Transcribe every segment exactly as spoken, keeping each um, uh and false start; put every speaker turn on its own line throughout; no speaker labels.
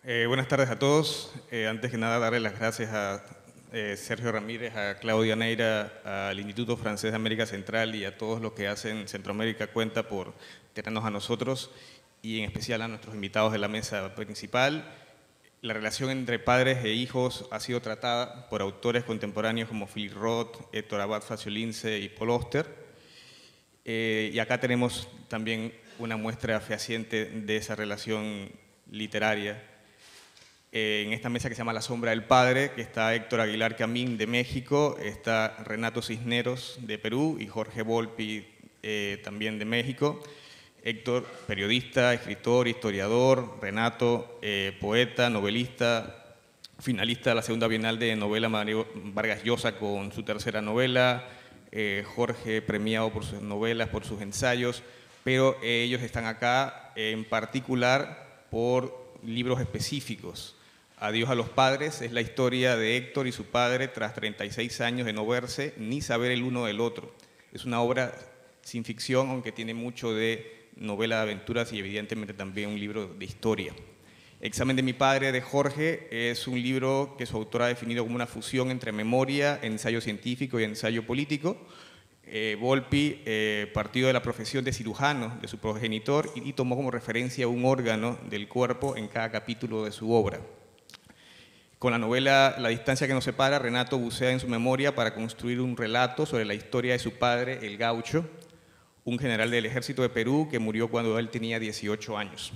Eh, buenas tardes a todos. Eh, antes que nada, darle las gracias a eh, Sergio Ramírez, a Claudia Neira, al Instituto Francés de América Central y a todos los que hacen Centroamérica Cuenta por tenernos a nosotros y en especial a nuestros invitados de la mesa principal. La relación entre padres e hijos ha sido tratada por autores contemporáneos como Philip Roth, Héctor Abad Faciolince y Paul Auster. Eh, y acá tenemos también una muestra fehaciente de esa relación literaria. Eh, en esta mesa que se llama La Sombra del Padre, que está Héctor Aguilar Camín de México, está Renato Cisneros de Perú y Jorge Volpi eh, también de México. Héctor, periodista, escritor, historiador, Renato, eh, poeta, novelista, finalista de la Segunda Bienal de Novela Mario Vargas Llosa con su tercera novela, eh, Jorge premiado por sus novelas, por sus ensayos, pero eh, ellos están acá en particular por libros específicos. Adiós a los padres es la historia de Héctor y su padre tras treinta y seis años de no verse ni saber el uno del otro. Es una obra sin ficción, aunque tiene mucho de novela de aventuras y evidentemente también un libro de historia. Examen de mi padre de Jorge es un libro que su autor ha definido como una fusión entre memoria, ensayo científico y ensayo político. Eh, Volpi eh, partió de la profesión de cirujano de su progenitor y, y tomó como referencia un órgano del cuerpo en cada capítulo de su obra. Con la novela La distancia que nos separa, Renato bucea en su memoria para construir un relato sobre la historia de su padre, el Gaucho, un general del ejército de Perú que murió cuando él tenía dieciocho años.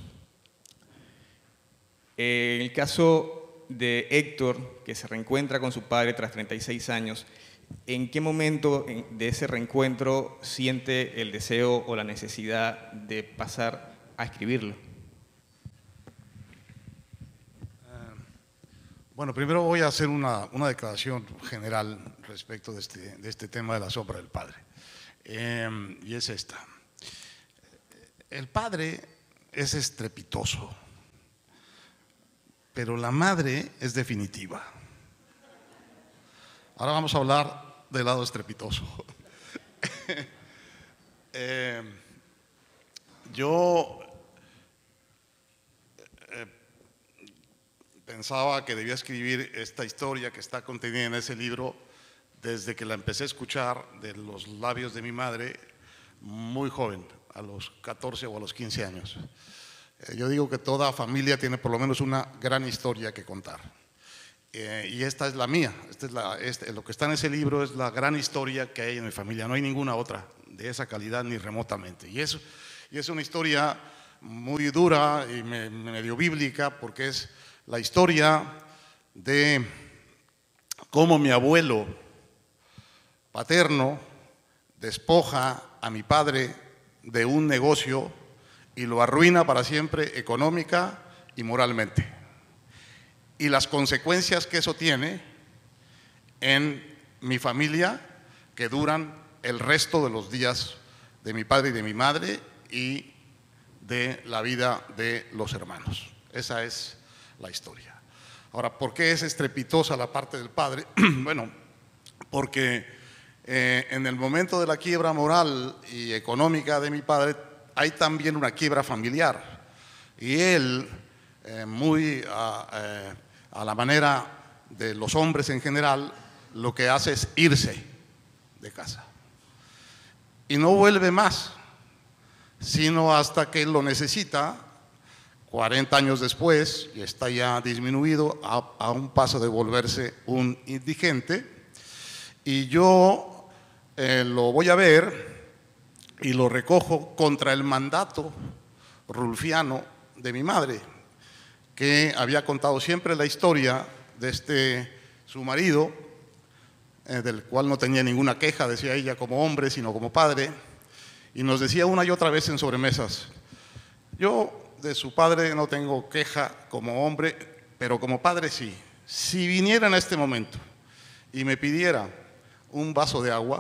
En el caso de Héctor, que se reencuentra con su padre tras treinta y seis años, ¿en qué momento de ese reencuentro siente el deseo o la necesidad de pasar a escribirlo?
Bueno, primero voy a hacer una, una declaración general respecto de este, de este tema de la sombra del padre. Eh, y es esta. El padre es estrepitoso, pero la madre es definitiva. Ahora vamos a hablar del lado estrepitoso. eh, yo eh, pensaba que debía escribir esta historia que está contenida en ese libro desde que la empecé a escuchar de los labios de mi madre muy joven, a los catorce o a los quince años. Eh, yo digo que toda familia tiene por lo menos una gran historia que contar. Eh, y esta es la mía, esta es la, este, lo que está en ese libro es la gran historia que hay en mi familia, no hay ninguna otra de esa calidad ni remotamente. Y, eso, y es una historia muy dura y me, medio bíblica porque es la historia de cómo mi abuelo paterno despoja a mi padre de un negocio y lo arruina para siempre económica y moralmente. Y las consecuencias que eso tiene en mi familia que duran el resto de los días de mi padre y de mi madre y de la vida de los hermanos. Esa es la historia. Ahora, ¿por qué es estrepitosa la parte del padre? Bueno, porque eh, en el momento de la quiebra moral y económica de mi padre hay también una quiebra familiar. Y él, eh, muy a, eh, a la manera de los hombres en general, lo que hace es irse de casa. Y no vuelve más, sino hasta que lo necesita, cuarenta años después, y está ya disminuido a, a un paso de volverse un indigente. Y yo eh, lo voy a ver y lo recojo contra el mandato rulfiano de mi madre, que había contado siempre la historia de este su marido, eh, del cual no tenía ninguna queja, decía ella, como hombre, sino como padre, y nos decía una y otra vez en sobremesas: yo de su padre no tengo queja como hombre, pero como padre sí. Si viniera en este momento y me pidiera un vaso de agua,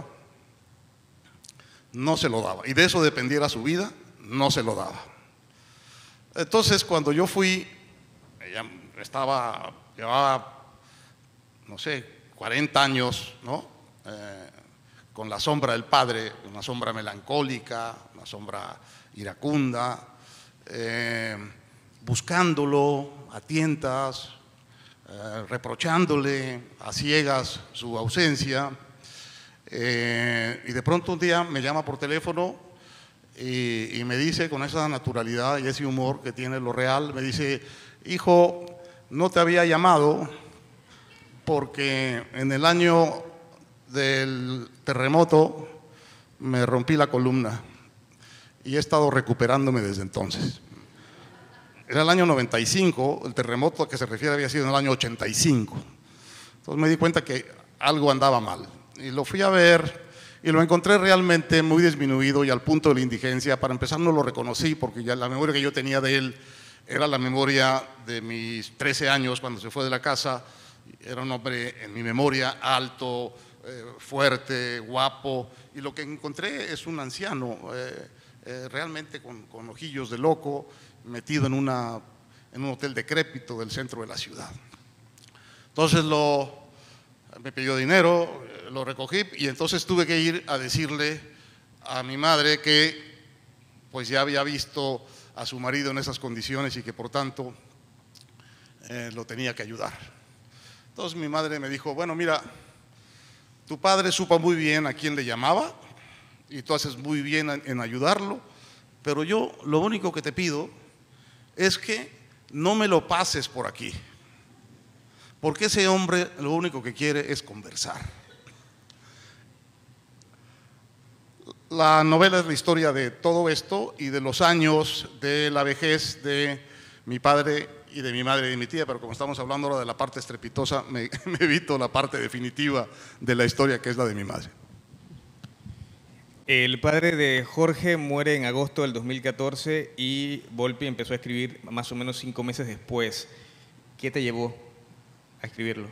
no se lo daba, y de eso dependiera su vida, no se lo daba. Entonces, cuando yo fui, ella estaba, llevaba, no sé, cuarenta años, ¿no? Eh, con la sombra del padre, una sombra melancólica, una sombra iracunda. Eh, buscándolo a tientas, eh, reprochándole a ciegas su ausencia. Eh, y de pronto un día me llama por teléfono y, y me dice con esa naturalidad y ese humor que tiene lo real, me dice: hijo, no te había llamado porque en el año del terremoto me rompí la columna y he estado recuperándome desde entonces. Era el año noventa y cinco, el terremoto a que se refiere había sido en el año ochenta y cinco. Entonces me di cuenta que algo andaba mal y lo fui a ver y lo encontré realmente muy disminuido y al punto de la indigencia. Para empezar, no lo reconocí porque ya la memoria que yo tenía de él era la memoria de mis trece años cuando se fue de la casa. Era un hombre, en mi memoria, alto, eh, fuerte, guapo, y lo que encontré es un anciano eh, eh, realmente con, con ojillos de loco, metido en, una, en un hotel decrépito del centro de la ciudad. Entonces lo, me pidió dinero, lo recogí y entonces tuve que ir a decirle a mi madre que pues ya había visto a su marido en esas condiciones y que por tanto eh, lo tenía que ayudar. Entonces mi madre me dijo: bueno, mira, tu padre supo muy bien a quién le llamaba y tú haces muy bien en ayudarlo, pero yo lo único que te pido es que no me lo pases por aquí, porque ese hombre lo único que quiere es conversar. La novela es la historia de todo esto y de los años de la vejez de mi padre y de mi madre y de mi tía, pero como estamos hablando ahora de la parte estrepitosa, me, me evito la parte definitiva de la historia, que es la de mi madre.
El padre de Jorge muere en agosto del dos mil catorce y Volpi empezó a escribir más o menos cinco meses después. ¿Qué te llevó a escribirlo?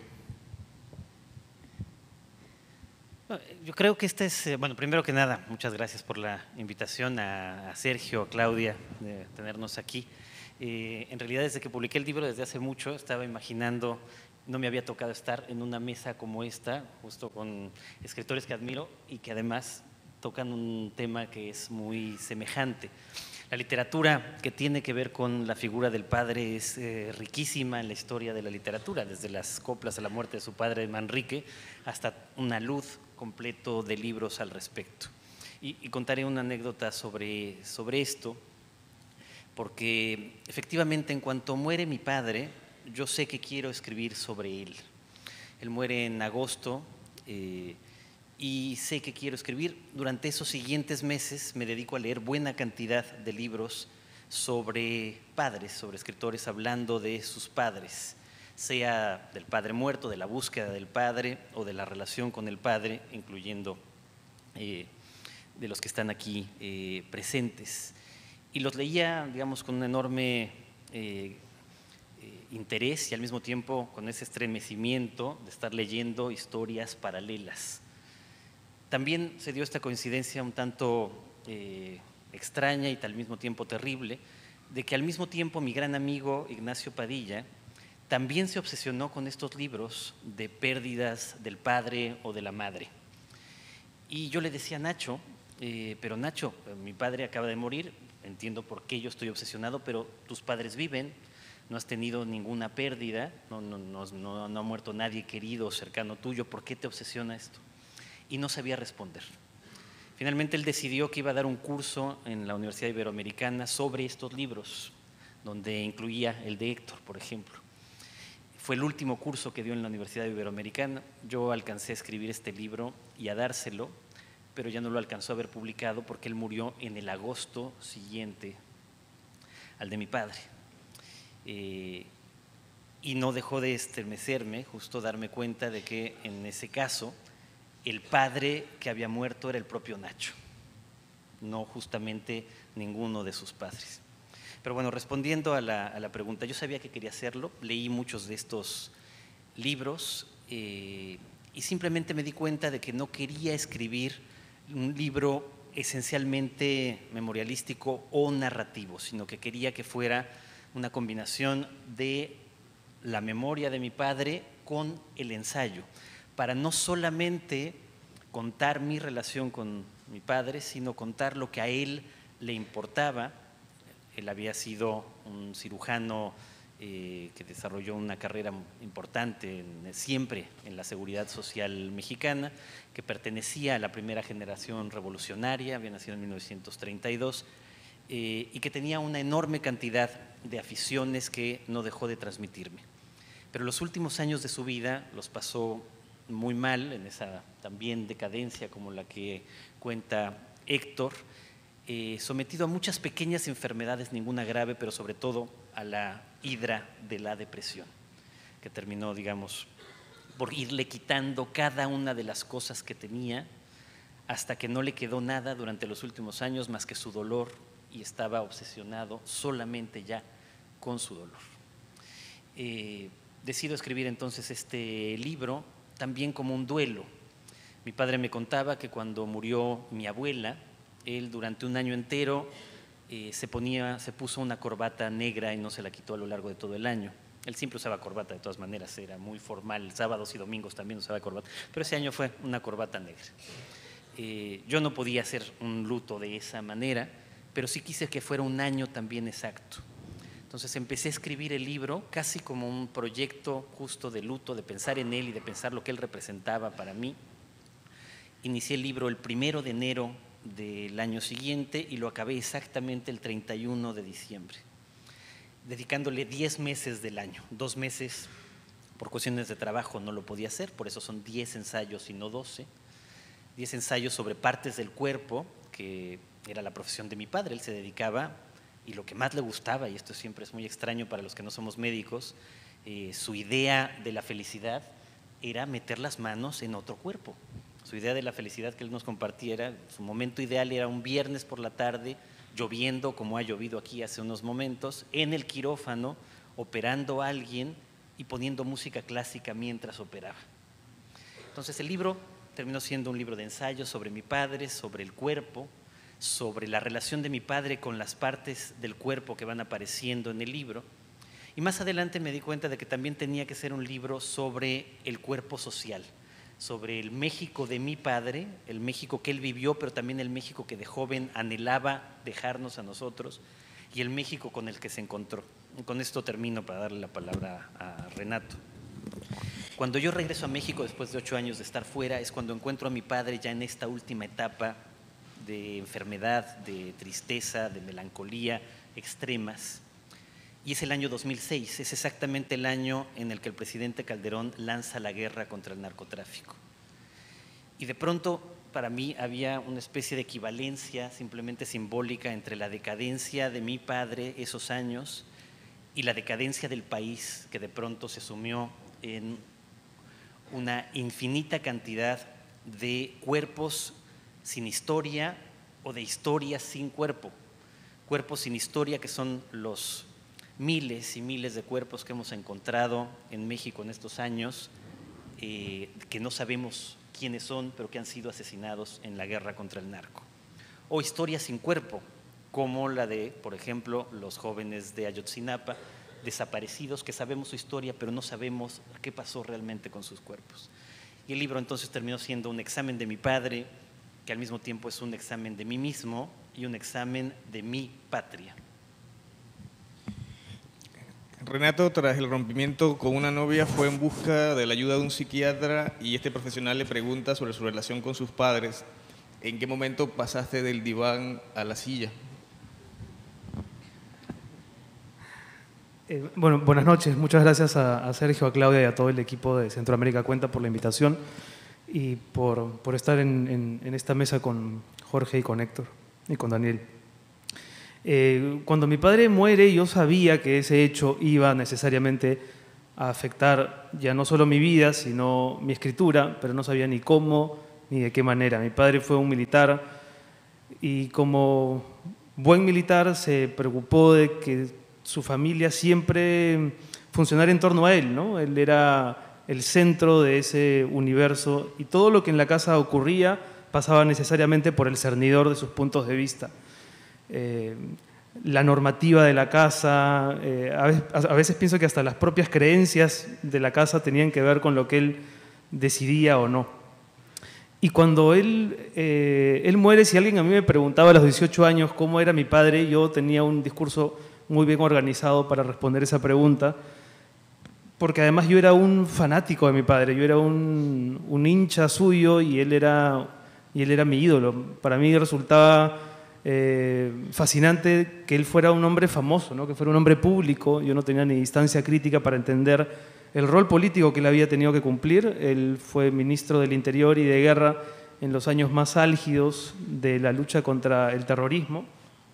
Yo creo que este es, bueno, primero que nada, muchas gracias por la invitación a, a Sergio, a Claudia, de tenernos aquí. Eh, en realidad, desde que publiqué el libro, desde hace mucho, estaba imaginando, no me había tocado estar en una mesa como esta, justo con escritores que admiro y que además tocan un tema que es muy semejante. La literatura que tiene que ver con la figura del padre es eh, riquísima en la historia de la literatura, desde las coplas a la muerte de su padre Manrique hasta una luz completo de libros al respecto. Y, y contaré una anécdota sobre, sobre esto, porque efectivamente en cuanto muere mi padre, yo sé que quiero escribir sobre él. Él muere en agosto eh, y sé que quiero escribir. Durante esos siguientes meses me dedico a leer buena cantidad de libros sobre padres, sobre escritores hablando de sus padres, sea del padre muerto, de la búsqueda del padre o de la relación con el padre, incluyendo eh, de los que están aquí eh, presentes. Y los leía, digamos, con un enorme eh, eh, interés y al mismo tiempo con ese estremecimiento de estar leyendo historias paralelas. También se dio esta coincidencia un tanto eh, extraña y al mismo tiempo terrible, de que al mismo tiempo mi gran amigo Ignacio Padilla también se obsesionó con estos libros de pérdidas del padre o de la madre. Y yo le decía a Nacho, eh, pero Nacho, mi padre acaba de morir, entiendo por qué yo estoy obsesionado, pero tus padres viven, no has tenido ninguna pérdida, no, no, no, no, no ha muerto nadie querido o cercano tuyo, ¿por qué te obsesiona esto? Y no sabía responder. Finalmente él decidió que iba a dar un curso en la Universidad Iberoamericana sobre estos libros, donde incluía el de Héctor, por ejemplo. Fue el último curso que dio en la Universidad Iberoamericana. Yo alcancé a escribir este libro y a dárselo, pero ya no lo alcanzó a ver publicado porque él murió en el agosto siguiente al de mi padre. Eh, y no dejó de estremecerme, justo darme cuenta de que en ese caso el padre que había muerto era el propio Nacho, no justamente ninguno de sus padres. Pero bueno, respondiendo a la, a la pregunta, yo sabía que quería hacerlo, leí muchos de estos libros eh, y simplemente me di cuenta de que no quería escribir un libro esencialmente memorialístico o narrativo, sino que quería que fuera una combinación de la memoria de mi padre con el ensayo, para no solamente contar mi relación con mi padre, sino contar lo que a él le importaba Él había sido un cirujano eh, que desarrolló una carrera importante en, siempre en la seguridad social mexicana, que pertenecía a la primera generación revolucionaria, había nacido en mil novecientos treinta y dos, eh, y que tenía una enorme cantidad de aficiones que no dejó de transmitirme. Pero los últimos años de su vida los pasó muy mal, en esa también decadencia como la que cuenta Héctor, eh, sometido a muchas pequeñas enfermedades, ninguna grave, pero sobre todo a la hidra de la depresión, que terminó, digamos, por irle quitando cada una de las cosas que tenía, hasta que no le quedó nada durante los últimos años más que su dolor, y estaba obsesionado solamente ya con su dolor. Eh, decido escribir entonces este libro también como un duelo. Mi padre me contaba que cuando murió mi abuela, él durante un año entero eh, se, ponía, se puso una corbata negra y no se la quitó a lo largo de todo el año. Él siempre usaba corbata de todas maneras, era muy formal, sábados y domingos también usaba corbata, pero ese año fue una corbata negra. Eh, yo no podía hacer un luto de esa manera, pero sí quise que fuera un año también exacto. Entonces empecé a escribir el libro casi como un proyecto justo de luto, de pensar en él y de pensar lo que él representaba para mí. Inicié el libro el primero de enero del año siguiente y lo acabé exactamente el treinta y uno de diciembre, dedicándole diez meses del año. Dos meses por cuestiones de trabajo no lo podía hacer, por eso son diez ensayos y no doce. Diez ensayos sobre partes del cuerpo, que era la profesión de mi padre. Él se dedicaba, y lo que más le gustaba, y esto siempre es muy extraño para los que no somos médicos, eh, su idea de la felicidad era meter las manos en otro cuerpo. Su idea de la felicidad que él nos compartía, su momento ideal era un viernes por la tarde, lloviendo como ha llovido aquí hace unos momentos, en el quirófano, operando a alguien y poniendo música clásica mientras operaba. Entonces el libro terminó siendo un libro de ensayos sobre mi padre, sobre el cuerpo, sobre la relación de mi padre con las partes del cuerpo que van apareciendo en el libro. Y más adelante me di cuenta de que también tenía que ser un libro sobre el cuerpo social, sobre el México de mi padre, el México que él vivió, pero también el México que de joven anhelaba dejarnos a nosotros, y el México con el que se encontró. Y con esto termino para darle la palabra a Renato. Cuando yo regreso a México después de ocho años de estar fuera, es cuando encuentro a mi padre ya en esta última etapa de enfermedad, de tristeza, de melancolía extremas. Y es el año dos mil seis, es exactamente el año en el que el presidente Calderón lanza la guerra contra el narcotráfico. Y de pronto, para mí, había una especie de equivalencia simplemente simbólica entre la decadencia de mi padre esos años y la decadencia del país, que de pronto se sumió en una infinita cantidad de cuerpos sin historia o de historias sin cuerpo, cuerpos sin historia que son los miles y miles de cuerpos que hemos encontrado en México en estos años, eh, que no sabemos quiénes son, pero que han sido asesinados en la guerra contra el narco. O historias sin cuerpo, como la de, por ejemplo, los jóvenes de Ayotzinapa, desaparecidos, que sabemos su historia, pero no sabemos qué pasó realmente con sus cuerpos. Y el libro entonces terminó siendo un examen de mi padre, que al mismo tiempo es un examen de mí mismo y un examen de mi patria.
Renato, tras el rompimiento con una novia, fue en busca de la ayuda de un psiquiatra y este profesional le pregunta sobre su relación con sus padres. ¿En qué momento pasaste del diván a la silla?
Eh, bueno, buenas noches. Muchas gracias a, a Sergio, a Claudia y a todo el equipo de Centroamérica Cuenta por la invitación y por, por estar en, en, en esta mesa con Jorge y con Héctor y con Daniel. Eh, cuando mi padre muere, yo sabía que ese hecho iba necesariamente a afectar ya no solo mi vida, sino mi escritura, pero no sabía ni cómo ni de qué manera. Mi padre fue un militar y como buen militar se preocupó de que su familia siempre funcionara en torno a él, ¿no? Él era el centro de ese universo y todo lo que en la casa ocurría pasaba necesariamente por el cernidor de sus puntos de vista. Eh, la normativa de la casa, eh, a, veces, a veces pienso que hasta las propias creencias de la casa tenían que ver con lo que él decidía o no. Y cuando él, eh, él muere, si alguien a mí me preguntaba a los dieciocho años cómo era mi padre, yo tenía un discurso muy bien organizado para responder esa pregunta, porque además yo era un fanático de mi padre, yo era un, un hincha suyo y él era, y él era mi ídolo. Para mí resultaba eh, fascinante que él fuera un hombre famoso, ¿no? Que fuera un hombre público. Yo no tenía ni distancia crítica para entender el rol político que él había tenido que cumplir. Él fue ministro del Interior y de Guerra en los años más álgidos de la lucha contra el terrorismo.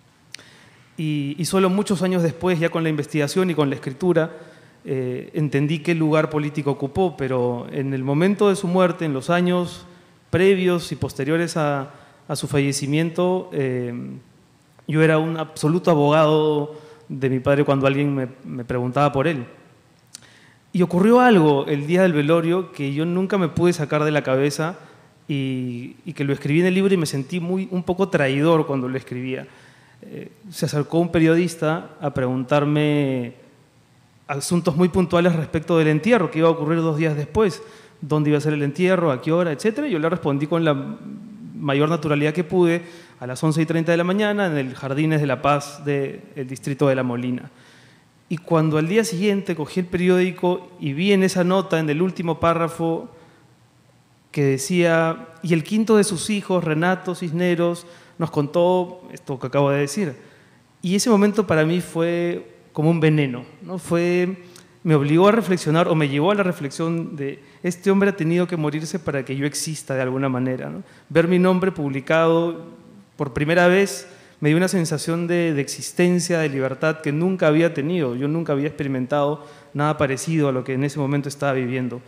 Y, y solo muchos años después, ya con la investigación y con la escritura, eh, entendí qué lugar político ocupó, pero en el momento de su muerte, en los años previos y posteriores a, a su fallecimiento, eh, yo era un absoluto abogado de mi padre cuando alguien me, me preguntaba por él. Y ocurrió algo el día del velorio que yo nunca me pude sacar de la cabeza y, y que lo escribí en el libro y me sentí muy, un poco traidor cuando lo escribía. Eh, se acercó un periodista a preguntarme asuntos muy puntuales respecto del entierro, que iba a ocurrir dos días después, dónde iba a ser el entierro, a qué hora, etcétera. Y yo le respondí con la mayor naturalidad que pude, a las once y treinta de la mañana, en el Jardines de la Paz del distrito de La Molina. Y cuando al día siguiente cogí el periódico y vi en esa nota, en el último párrafo, que decía, y el quinto de sus hijos, Renato Cisneros, nos contó esto que acabo de decir. Y ese momento para mí fue como un veneno, ¿no? Fue, me obligó a reflexionar, o me llevó a la reflexión de, este hombre ha tenido que morirse para que yo exista de alguna manera, ¿no? Ver mi nombre publicado por primera vez me dio una sensación de, de existencia, de libertad que nunca había tenido. Yo nunca había experimentado nada parecido a lo que en ese momento estaba viviendo.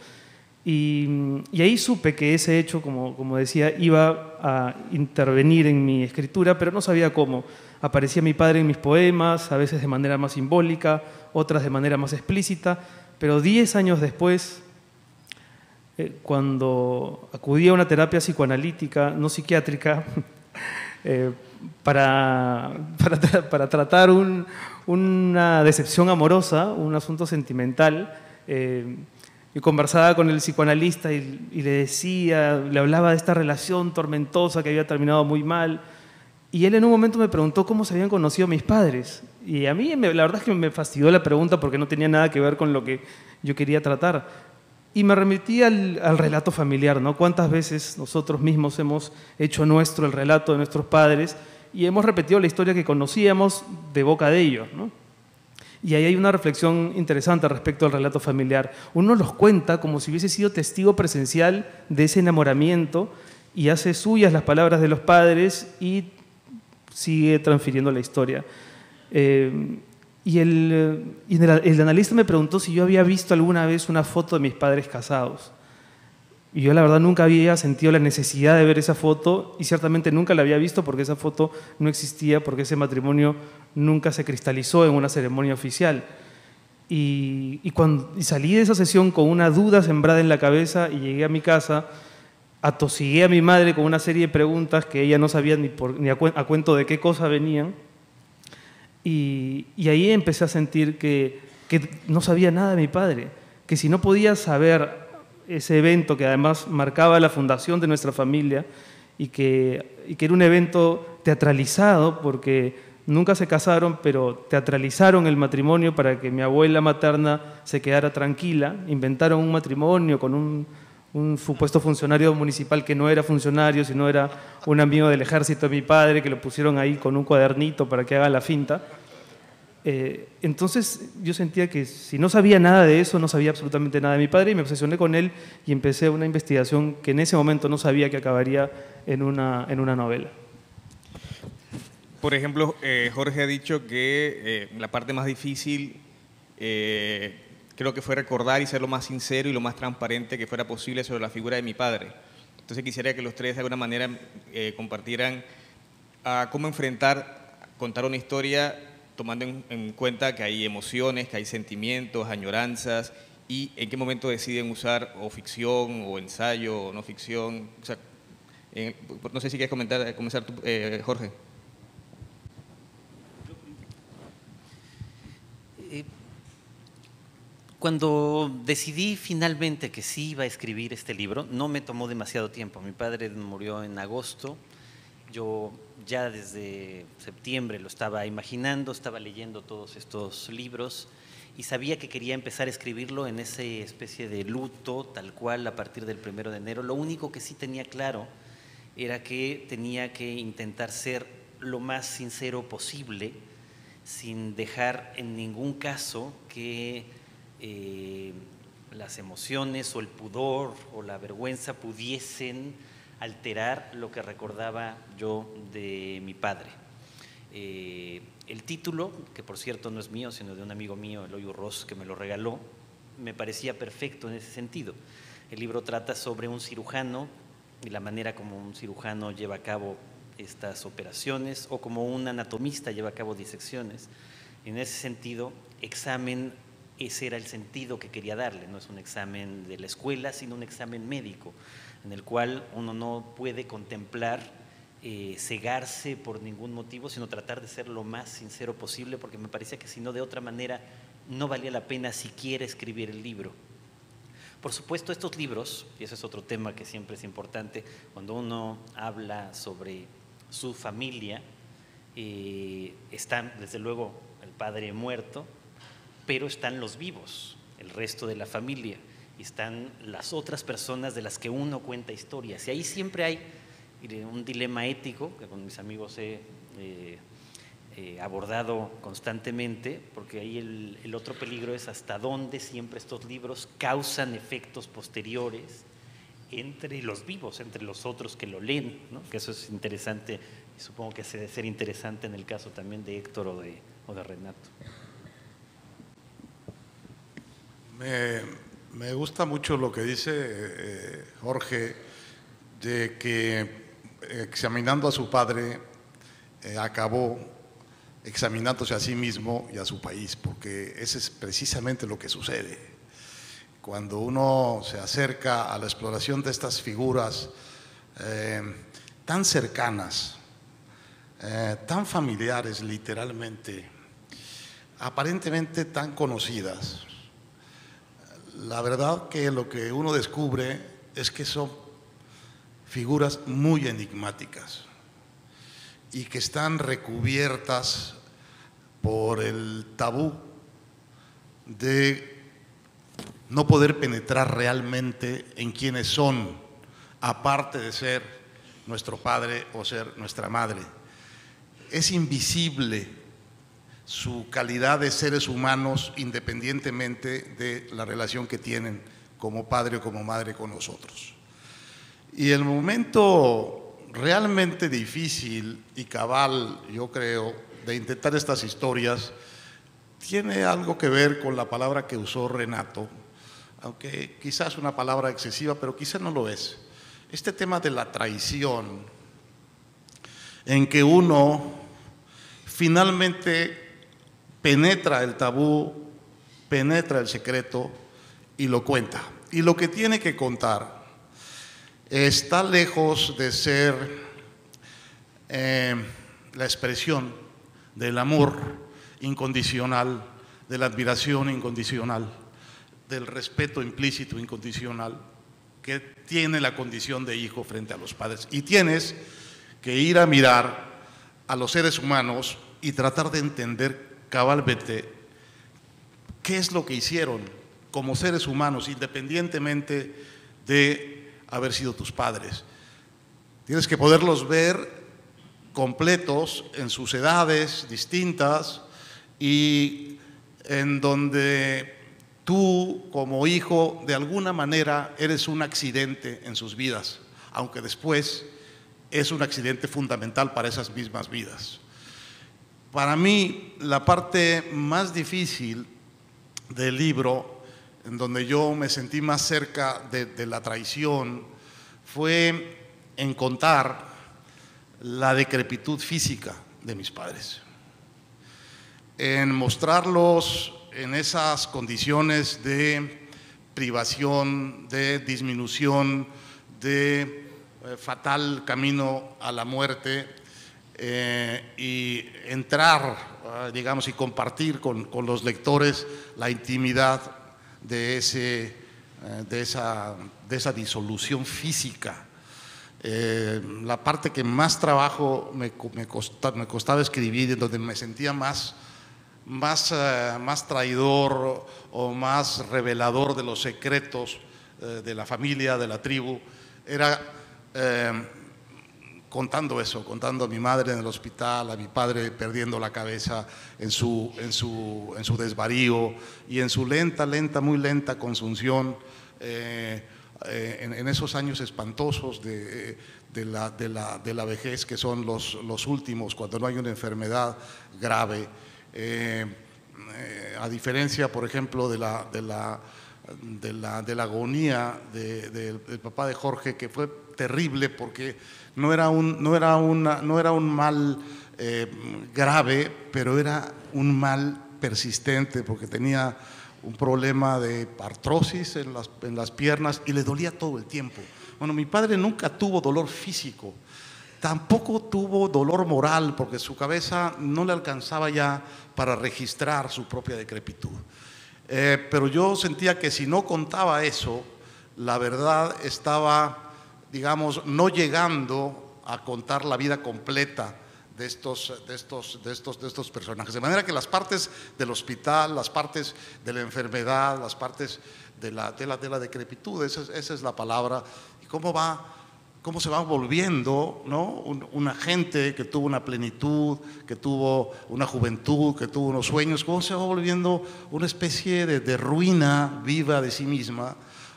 Y, y ahí supe que ese hecho, como, como decía, iba a intervenir en mi escritura, pero no sabía cómo. Aparecía mi padre en mis poemas, a veces de manera más simbólica, otras de manera más explícita, pero diez años después, eh, cuando acudí a una terapia psicoanalítica, no psiquiátrica, eh, Para, para, para tratar un, una decepción amorosa, un asunto sentimental. Eh, yo conversaba con el psicoanalista y, y le decía, le hablaba de esta relación tormentosa que había terminado muy mal. Y él en un momento me preguntó cómo se habían conocido mis padres. Y a mí me, la verdad es que me fastidió la pregunta porque no tenía nada que ver con lo que yo quería tratar. Y me remití al, al relato familiar, ¿no? ¿Cuántas veces nosotros mismos hemos hecho nuestro el relato de nuestros padres y hemos repetido la historia que conocíamos de boca de ellos, ¿no? Y ahí hay una reflexión interesante respecto al relato familiar. Uno los cuenta como si hubiese sido testigo presencial de ese enamoramiento y hace suyas las palabras de los padres y sigue transfiriendo la historia. Eh, y el, y el, el analista me preguntó si yo había visto alguna vez una foto de mis padres casados. Y yo la verdad nunca había sentido la necesidad de ver esa foto y ciertamente nunca la había visto porque esa foto no existía, porque ese matrimonio nunca se cristalizó en una ceremonia oficial. Y, y, cuando, y salí de esa sesión con una duda sembrada en la cabeza y llegué a mi casa, atosigué a mi madre con una serie de preguntas que ella no sabía ni, por, ni a, cu a cuento de qué cosa venían. Y, y ahí empecé a sentir que, que no sabía nada de mi padre, que si no podía saber ese evento que además marcaba la fundación de nuestra familia y que, y que era un evento teatralizado porque nunca se casaron, pero teatralizaron el matrimonio para que mi abuela materna se quedara tranquila, inventaron un matrimonio con un, un supuesto funcionario municipal que no era funcionario, sino era un amigo del ejército de mi padre que lo pusieron ahí con un cuadernito para que haga la finta. Eh, entonces yo sentía que si no sabía nada de eso, no sabía absolutamente nada de mi padre y me obsesioné con él y empecé una investigación que en ese momento no sabía que acabaría en una, en una novela.
Por ejemplo, eh, Jorge ha dicho que eh, la parte más difícil eh, creo que fue recordar y ser lo más sincero y lo más transparente que fuera posible sobre la figura de mi padre. Entonces quisiera que los tres de alguna manera eh, compartieran a cómo enfrentar, contar una historia tomando en, en cuenta que hay emociones, que hay sentimientos, añoranzas, y en qué momento deciden usar o ficción, o ensayo, o no ficción. O sea, eh, no sé si quieres comentar, comenzar tú, eh, Jorge.
Eh, Cuando decidí finalmente que sí iba a escribir este libro, no me tomó demasiado tiempo. Mi padre murió en agosto, yo ya desde septiembre lo estaba imaginando, estaba leyendo todos estos libros y sabía que quería empezar a escribirlo en esa especie de luto, tal cual, a partir del primero de enero. Lo único que sí tenía claro era que tenía que intentar ser lo más sincero posible, sin dejar en ningún caso que Eh, las emociones o el pudor o la vergüenza pudiesen alterar lo que recordaba yo de mi padre. Eh, el título, que por cierto no es mío, sino de un amigo mío, Eloy Urroz, que me lo regaló, me parecía perfecto en ese sentido. El libro trata sobre un cirujano y la manera como un cirujano lleva a cabo estas operaciones o como un anatomista lleva a cabo disecciones. En ese sentido, examen. Ese era el sentido que quería darle, no es un examen de la escuela, sino un examen médico, en el cual uno no puede contemplar, eh, cegarse por ningún motivo, sino tratar de ser lo más sincero posible, porque me parecía que si no, de otra manera, no valía la pena siquiera escribir el libro. Por supuesto, estos libros, y ese es otro tema que siempre es importante, cuando uno habla sobre su familia, eh, están, desde luego, el padre muerto, pero están los vivos, el resto de la familia, y están las otras personas de las que uno cuenta historias. Y ahí siempre hay un dilema ético que con mis amigos he eh, eh, abordado constantemente, porque ahí el, el otro peligro es hasta dónde siempre estos libros causan efectos posteriores entre los vivos, entre los otros que lo leen, ¿no? Que eso es interesante, y supongo que debe ser interesante en el caso también de Héctor o de, o de Renato.
Me, me gusta mucho lo que dice eh, Jorge, de que examinando a su padre eh, acabó examinándose a sí mismo y a su país, porque ese es precisamente lo que sucede. Cuando uno se acerca a la exploración de estas figuras eh, tan cercanas, eh, tan familiares literalmente, aparentemente tan conocidas, la verdad que lo que uno descubre es que son figuras muy enigmáticas y que están recubiertas por el tabú de no poder penetrar realmente en quiénes son, aparte de ser nuestro padre o ser nuestra madre. Es invisible su calidad de seres humanos independientemente de la relación que tienen como padre o como madre con nosotros. Y el momento realmente difícil y cabal, yo creo, de intentar estas historias tiene algo que ver con la palabra que usó Renato, aunque quizás una palabra excesiva, pero quizás no lo es. Este tema de la traición, en que uno finalmente penetra el tabú, penetra el secreto y lo cuenta. Y lo que tiene que contar está lejos de ser eh, la expresión del amor incondicional, de la admiración incondicional, del respeto implícito incondicional que tiene la condición de hijo frente a los padres. Y tienes que ir a mirar a los seres humanos y tratar de entender cabalmente qué es lo que hicieron como seres humanos, independientemente de haber sido tus padres. Tienes que poderlos ver completos en sus edades distintas y en donde tú como hijo de alguna manera eres un accidente en sus vidas, aunque después es un accidente fundamental para esas mismas vidas. Para mí, la parte más difícil del libro, en donde yo me sentí más cerca de, de la traición, fue en contar la decrepitud física de mis padres, en mostrarlos en esas condiciones de privación, de disminución, de eh, fatal camino a la muerte, eh, y entrar, eh, digamos, y compartir con, con los lectores la intimidad de, ese, de, esa, de esa disolución física. Eh, la parte que más trabajo me, me, costa, me costaba escribir, en donde me sentía más, más, uh, más traidor o más revelador de los secretos uh, de la familia, de la tribu, era eh, contando eso, contando a mi madre en el hospital, a mi padre perdiendo la cabeza en su, en su, en su desvarío y en su lenta, lenta, muy lenta consunción, eh, En, en esos años espantosos de, de, la, de, la, de la vejez, que son los, los últimos, cuando no hay una enfermedad grave. Eh, eh, a diferencia, por ejemplo, de la, de la, de la, de la agonía de, de, del papá de Jorge, que fue terrible porque no era un, no era una, no era un mal eh, grave, pero era un mal persistente, porque tenía un problema de artrosis en las, en las piernas y le dolía todo el tiempo. Bueno, mi padre nunca tuvo dolor físico, tampoco tuvo dolor moral, porque su cabeza no le alcanzaba ya para registrar su propia decrepitud. Eh, pero yo sentía que si no contaba eso, la verdad estaba, digamos, no llegando a contar la vida completa de estos, de, estos, de, estos, de estos personajes. De manera que las partes del hospital, las partes de la enfermedad, las partes de la, de la, de la decrepitud, esa es, esa es la palabra, y cómo, va, cómo se va volviendo, ¿no? Un, una gente que tuvo una plenitud, que tuvo una juventud, que tuvo unos sueños, cómo se va volviendo una especie de, de ruina viva de sí misma,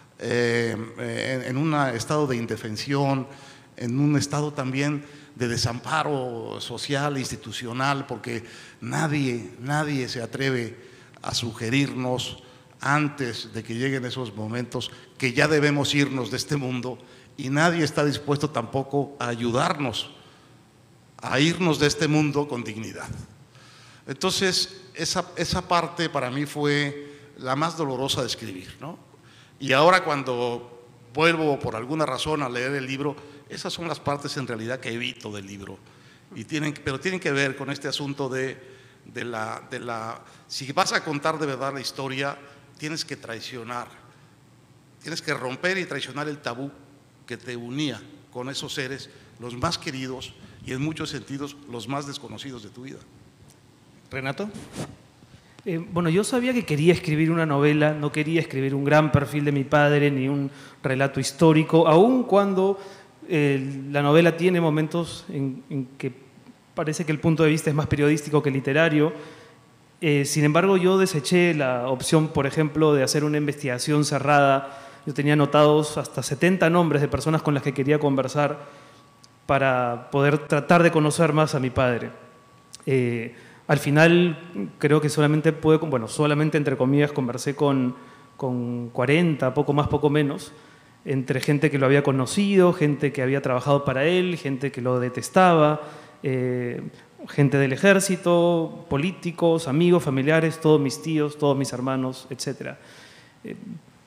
eh, en, en un estado de indefensión, en un estado también de desamparo social, institucional, porque nadie, nadie se atreve a sugerirnos antes de que lleguen esos momentos que ya debemos irnos de este mundo, y nadie está dispuesto tampoco a ayudarnos a irnos de este mundo con dignidad. Entonces, esa, esa parte para mí fue la más dolorosa de escribir, ¿no? Y ahora cuando vuelvo por alguna razón a leer el libro, esas son las partes en realidad que evito del libro, y tienen, pero tienen que ver con este asunto de, de, la, de la… Si vas a contar de verdad la historia, tienes que traicionar, tienes que romper y traicionar el tabú que te unía con esos seres, los más queridos y en muchos sentidos los más desconocidos de tu vida.
Renato.
Eh, bueno, yo sabía que quería escribir una novela, no quería escribir un gran perfil de mi padre ni un relato histórico, aun cuando eh, la novela tiene momentos en, en que parece que el punto de vista es más periodístico que literario. Eh, sin embargo, yo deseché la opción, por ejemplo, de hacer una investigación cerrada. Yo tenía anotados hasta setenta nombres de personas con las que quería conversar para poder tratar de conocer más a mi padre. Eh, Al final creo que solamente pude, bueno, solamente entre comillas conversé con, con cuarenta, poco más, poco menos, entre gente que lo había conocido, gente que había trabajado para él, gente que lo detestaba, eh, gente del ejército, políticos, amigos, familiares, todos mis tíos, todos mis hermanos, etcétera. Eh,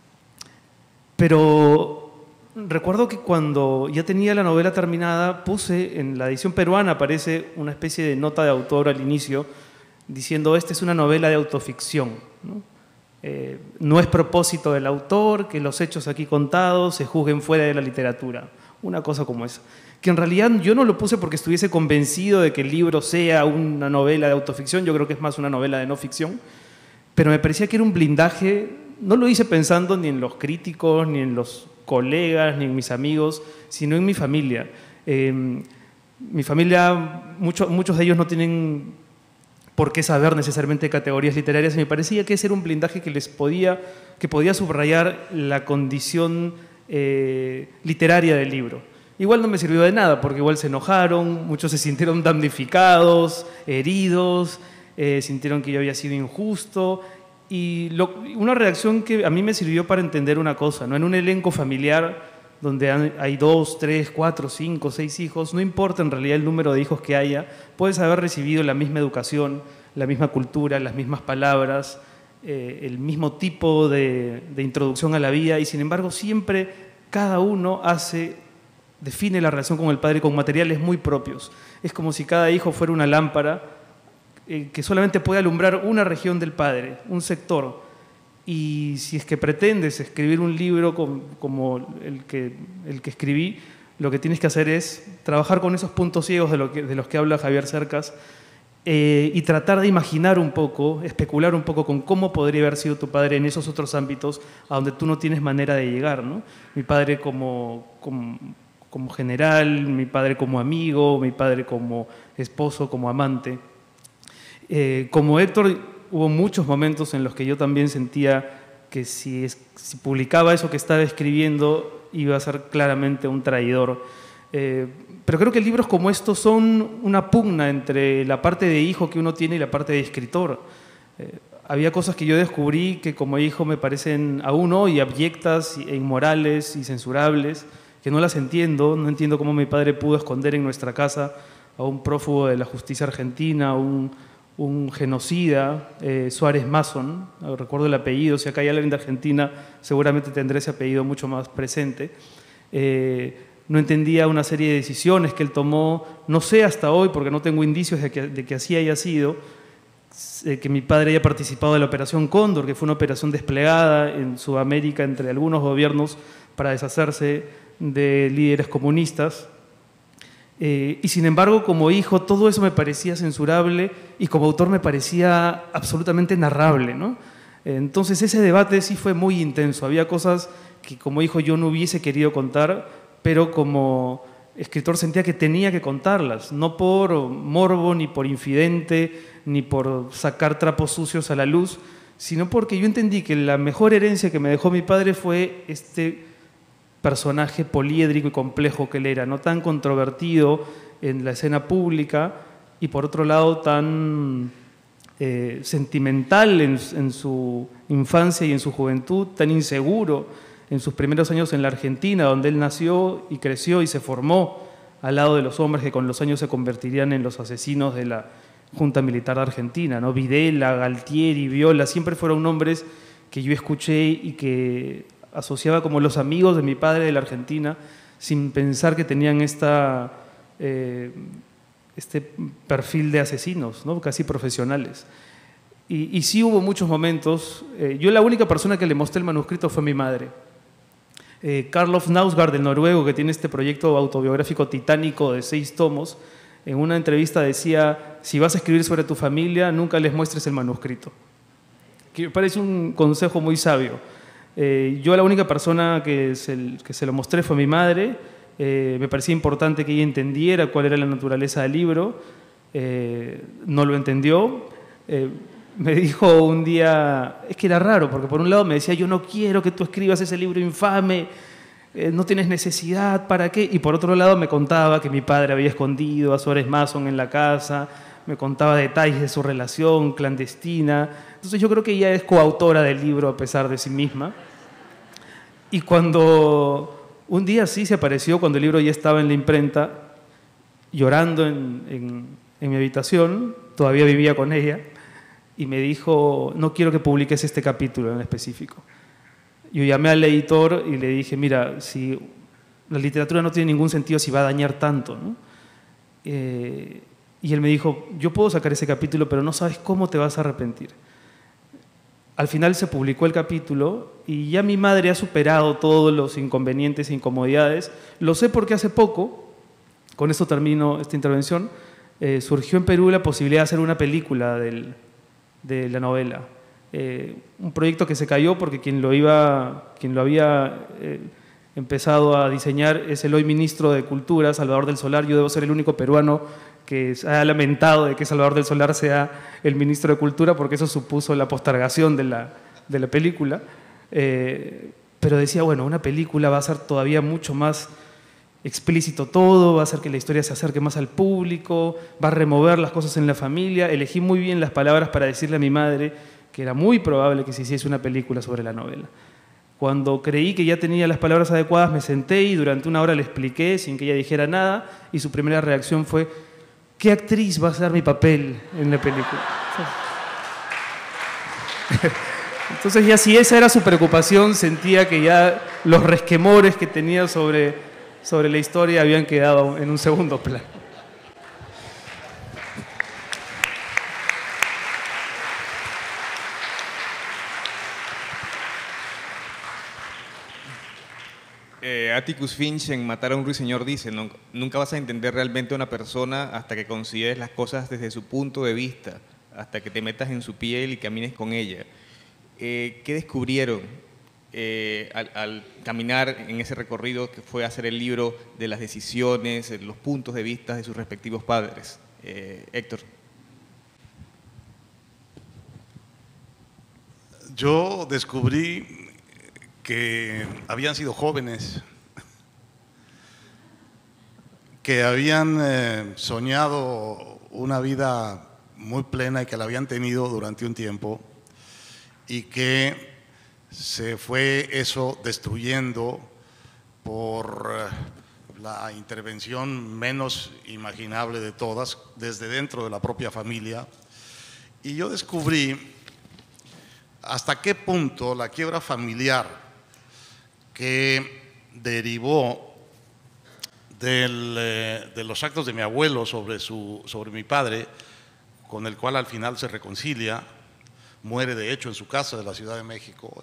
pero recuerdo que cuando ya tenía la novela terminada, puse en la edición peruana, aparece una especie de nota de autor al inicio, diciendo: esta es una novela de autoficción, ¿no? Eh, no es propósito del autor que los hechos aquí contados se juzguen fuera de la literatura, una cosa como esa. Que en realidad yo no lo puse porque estuviese convencido de que el libro sea una novela de autoficción, yo creo que es más una novela de no ficción, pero me parecía que era un blindaje. No lo hice pensando ni en los críticos, ni en los colegas, ni en mis amigos, sino en mi familia. Eh, mi familia, mucho, muchos de ellos no tienen por qué saber necesariamente categorías literarias, y me parecía que ese era un blindaje que les podía, que podía subrayar la condición eh, literaria del libro. Igual no me sirvió de nada, porque igual se enojaron, muchos se sintieron damnificados, heridos, eh, sintieron que yo había sido injusto. Y lo, una reacción que a mí me sirvió para entender una cosa, ¿no? En un elenco familiar donde hay dos, tres, cuatro, cinco, seis hijos, no importa en realidad el número de hijos que haya, puedes haber recibido la misma educación, la misma cultura, las mismas palabras, eh, el mismo tipo de, de introducción a la vida, y sin embargo siempre cada uno hace, define la relación con el padre con materiales muy propios. Es como si cada hijo fuera una lámpara que solamente puede alumbrar una región del padre, un sector, y si es que pretendes escribir un libro como, como el, que, el que escribí, lo que tienes que hacer es trabajar con esos puntos ciegos de, lo que, de los que habla Javier Cercas eh, y tratar de imaginar un poco, especular un poco con cómo podría haber sido tu padre en esos otros ámbitos a donde tú no tienes manera de llegar, ¿no? Mi padre como, como, como general, mi padre como amigo, mi padre como esposo, como amante. Eh, como Héctor, hubo muchos momentos en los que yo también sentía que si, es, si publicaba eso que estaba escribiendo iba a ser claramente un traidor. Eh, pero creo que libros como estos son una pugna entre la parte de hijo que uno tiene y la parte de escritor. Eh, había cosas que yo descubrí que como hijo me parecen aún hoy abyectas e inmorales y censurables, que no las entiendo. No entiendo cómo mi padre pudo esconder en nuestra casa a un prófugo de la justicia argentina, un, un genocida, eh, Suárez Mason, recuerdo el apellido, si acá hay alguien de Argentina seguramente tendré ese apellido mucho más presente. Eh, no entendía una serie de decisiones que él tomó, no sé hasta hoy, porque no tengo indicios de que, de que así haya sido, eh, que mi padre haya participado de la Operación Cóndor, que fue una operación desplegada en Sudamérica entre algunos gobiernos para deshacerse de líderes comunistas. Eh, y sin embargo, como hijo, todo eso me parecía censurable y como autor me parecía absolutamente narrable, ¿no? Entonces ese debate sí fue muy intenso. Había cosas que como hijo yo no hubiese querido contar, pero como escritor sentía que tenía que contarlas, no por morbo, ni por infidente, ni por sacar trapos sucios a la luz, sino porque yo entendí que la mejor herencia que me dejó mi padre fue este personaje poliédrico y complejo que él era, no tan controvertido en la escena pública y por otro lado tan eh, sentimental en, en su infancia y en su juventud, tan inseguro en sus primeros años en la Argentina, donde él nació y creció y se formó al lado de los hombres que con los años se convertirían en los asesinos de la Junta Militar de Argentina, ¿no? Videla, Galtieri, Viola, siempre fueron nombres que yo escuché y que asociaba como los amigos de mi padre de la Argentina, sin pensar que tenían esta, eh, este perfil de asesinos, ¿no? Casi profesionales. Y, y sí hubo muchos momentos. Eh, yo la única persona que le mostré el manuscrito fue mi madre. Eh, Karlof Knausgaard, el noruego, que tiene este proyecto autobiográfico titánico de seis tomos, en una entrevista decía, si vas a escribir sobre tu familia, nunca les muestres el manuscrito. Que me parece un consejo muy sabio. Eh, yo la única persona que se, que se lo mostré fue mi madre. Eh, me parecía importante que ella entendiera cuál era la naturaleza del libro. Eh, no lo entendió. Eh, me dijo un día, es que era raro, porque por un lado me decía, yo no quiero que tú escribas ese libro infame, eh, no tienes necesidad, ¿para qué? Y por otro lado me contaba que mi padre había escondido a Suárez Mason en la casa, me contaba detalles de su relación clandestina. Entonces yo creo que ella es coautora del libro a pesar de sí misma. Y cuando un día sí se apareció, cuando el libro ya estaba en la imprenta, llorando en, en, en mi habitación, todavía vivía con ella, y me dijo, no quiero que publiques este capítulo en específico. Yo llamé al editor y le dije, mira, si la literatura no tiene ningún sentido si va a dañar tanto, ¿no? Eh, y él me dijo, yo puedo sacar ese capítulo, pero no sabes cómo te vas a arrepentir. Al final se publicó el capítulo y ya mi madre ha superado todos los inconvenientes e incomodidades. Lo sé porque hace poco, con esto termino esta intervención, eh, surgió en Perú la posibilidad de hacer una película del, de la novela. Eh, un proyecto que se cayó porque quien lo, iba, quien lo había eh, empezado a diseñar es el hoy ministro de Cultura, Salvador del Solar. Yo debo ser el único peruano que se ha lamentado de que Salvador del Solar sea el ministro de Cultura, porque eso supuso la postergación de la, de la película. Eh, pero decía, bueno, una película va a ser todavía mucho más explícito todo, va a hacer que la historia se acerque más al público, va a remover las cosas en la familia. Elegí muy bien las palabras para decirle a mi madre que era muy probable que se hiciese una película sobre la novela. Cuando creí que ya tenía las palabras adecuadas, me senté y durante una hora le expliqué sin que ella dijera nada, y su primera reacción fue, ¿qué actriz va a ser mi papel en la película? Entonces ya si esa era su preocupación, sentía que ya los resquemores que tenía sobre, sobre la historia habían quedado en un segundo plano.
eh, Atticus Finch en Matar a un ruiseñor dice, "No- nunca vas a entender realmente a una persona hasta que consideres las cosas desde su punto de vista, hasta que te metas en su piel y camines con ella". Eh, ¿Qué descubrieron eh, al, al caminar en ese recorrido que fue hacer el libro de las decisiones, los puntos de vista de sus respectivos padres? Eh, Héctor.
Yo descubrí que habían sido jóvenes, que habían eh, soñado una vida muy plena y que la habían tenido durante un tiempo y que se fue eso destruyendo por eh, la intervención menos imaginable de todas, desde dentro de la propia familia. Y yo descubrí hasta qué punto la quiebra familiar que derivó del, eh, de los actos de mi abuelo sobre, su, sobre mi padre, con el cual al final se reconcilia, muere de hecho en su casa de la Ciudad de México.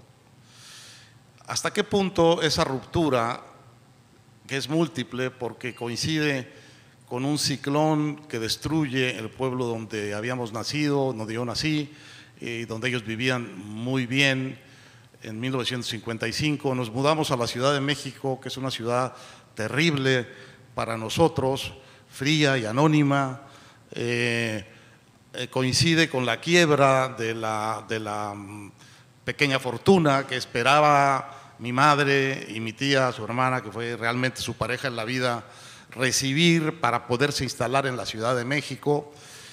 ¿Hasta qué punto esa ruptura, que es múltiple porque coincide con un ciclón que destruye el pueblo donde habíamos nacido, donde yo nací, y donde ellos vivían muy bien? En mil novecientos cincuenta y cinco nos mudamos a la Ciudad de México, que es una ciudad terrible para nosotros, fría y anónima. Eh, eh, coincide con la quiebra de la, de la pequeña fortuna que esperaba mi madre y mi tía, su hermana, que fue realmente su pareja en la vida, recibir para poderse instalar en la Ciudad de México.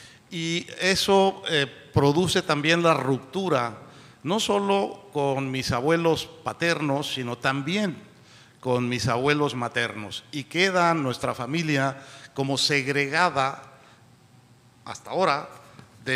Y eso eh, produce también la ruptura, no solo con mis abuelos paternos, sino también con mis abuelos maternos. Y queda nuestra familia como segregada, hasta ahora, de